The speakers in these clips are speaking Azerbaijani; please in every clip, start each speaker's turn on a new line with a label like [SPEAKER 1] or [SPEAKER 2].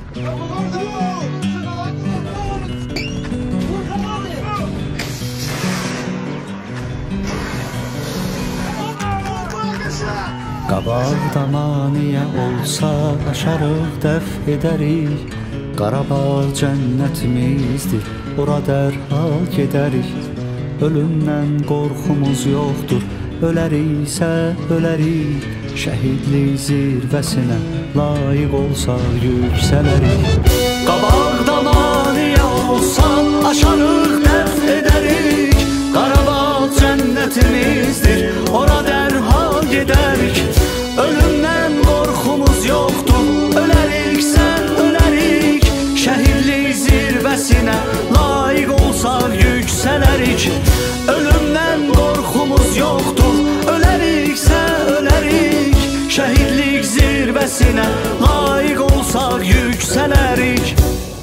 [SPEAKER 1] Qabaqdan aniyə olsa aşarıq dəf edərik. Qarabağ cənnətimizdir, ora dərhal gedərik. Ölümdən qorxumuz yoxdur, öləriksə ölərik. Şəhidlik zirvəsinə layiq olsaq yüksələrik. Qabaqdan aniyə olsa aşarıq dəf edərik. Qarabağ cənnətimizdir, ora dərhal gedərik. Ölümdən qorxumuz yoxdur, öləriksə ölərik. Şəhidlik zirvəsinə layiq olsaq yüksələrik. Ölümdən qorxumuz yoxdur, öləriksə ölərik. Şəhidlik zirvəsinə layiq olsaq yüksələrik.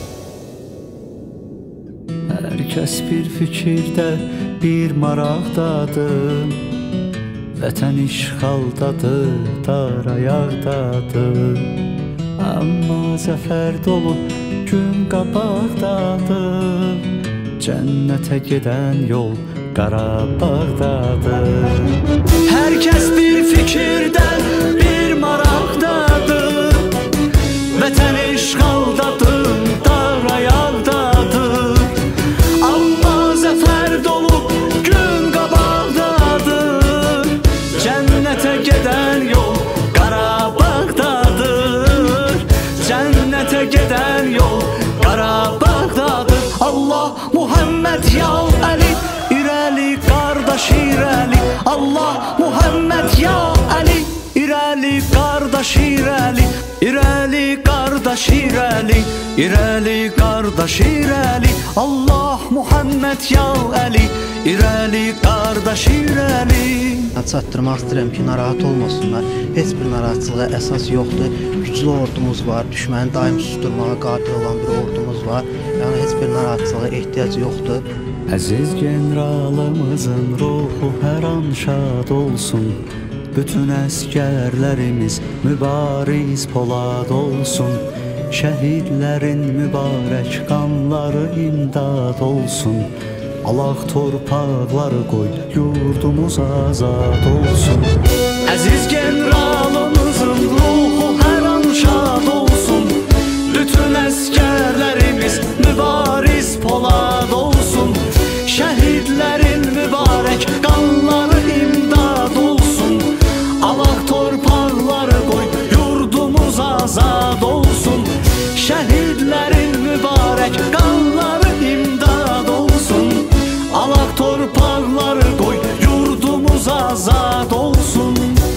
[SPEAKER 1] Hər kəs bir fikirdə, bir maraqdadır. Vətən işğaldadır, dar ayaqdadır. Amma zəfər dolu gün qabaqdadır. Cənnətə gedən yol Qarabağdadır. Hər kəs bir fikirdən, bir maraqdadır. Vətən işğaldadır, dar ayaqdadır. Amma zəfər dolu gün qabaqdadır. Cənnətə gedən yol Qarabağdadır. Cənnətə gedən yol Qarabağdadır. Allah Muhammed ya Ali, irəli qardaş irəli. Allah Muhammed ya Ali, irəli qardaş irəli. İrəli qardaş irəli, irəli qardaş irəli. Allah Muhammed ya Ali, irəli qardaş irəli.
[SPEAKER 2] Çatdırmaq istəyirəm ki, narahat olmasınlar. Heç bir narahatçılığa əsas yoxdur. Güclü ordumuz var, düşməni daim susturmağa qadir olan bir ordumuz var. Yəni heç bir narahatçılığa ehtiyac yoxdur.
[SPEAKER 1] Əziz generalımızın ruhu hər an şad olsun. Bütün əskərlərimiz mübariz polad olsun. Şəhidlərin mübarək qanları imdad olsun. Alaq torpaqları qoy, yurdumuz azad olsun. Əziz generalımızın ruhu hər an şad olsun. Bütün əskərlərimiz mübariz polad olsun. Şəhidlərin mübarək qanları imdad olsun. Alaq torpaqları qoy, yurdumuz azad olsun. Şəhidlərin mübarək qanları imdad olsun. Alaq torpaqları qoy, yurdumuz azad olsun.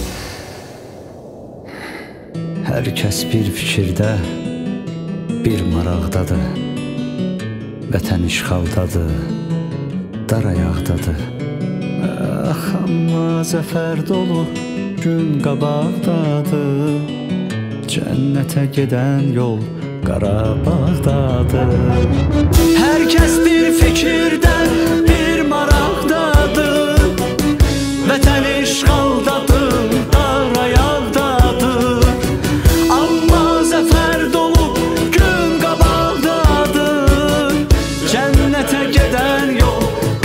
[SPEAKER 1] Hər kəs bir fikirdə, bir maraqdadır. Vətən işğaldadır, dar ayaqdadır. Amma zəfər dolu gün qabaqdadır. Cənnətə gedən yol Qarabağdadır. Hər kəs bir fikirdən, bir maraqdadır. Vətən işğaldadır, dar ayaqdadır. Amma zəfər dolu gün qabaqdadır. Cənnətə gedən yol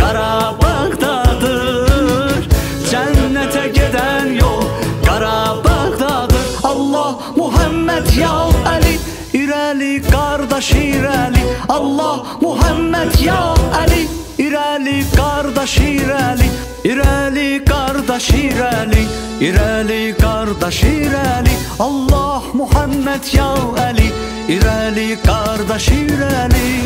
[SPEAKER 1] Qarabağdadır. Cənnətə gedən yol Qarabağdadır. Allah Muhammed ya Ali, irəli qardaş irəli. Allah Muhammed ya Ali, irəli qardaş irəli. İrəli qardaş irəli, irəli qardaş irəli. Allah Muhammed ya Ali, irəli qardaş irəli.